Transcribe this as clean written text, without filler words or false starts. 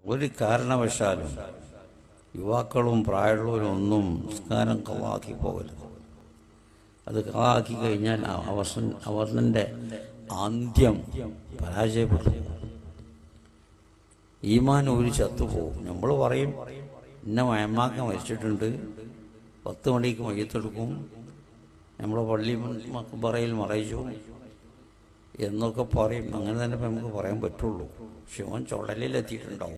ഒരു കാരണവശാലും യുവാക്കളും പ്രായമുള്ളവരും ഒന്നും നിസ്കാരം കളാക്കി പോകരുത്. അത് കളാക്കി കഴിഞ്ഞാൽ അവൻ്റെ അന്ത്യം പരാജയപ്പെടും. ഈമാൻ ഒരു ചത്തുപോകും. നമ്മൾ പറയും ഇന്ന മയമാക്ക മരിച്ചിട്ടുണ്ട്, 10 മണിക്ക് മയ്യത്തെടുക്കും, നമ്മളെ പള്ളി മക്ബറയിൽ മറയിച്ചു എന്നൊക്കെ പറയും. അങ്ങനെ തന്നെ നമുക്ക് പറയാൻ പറ്റുള്ളൂ. പക്ഷെ അവൻ ചുടലിലെത്തിയിട്ടുണ്ടാവും.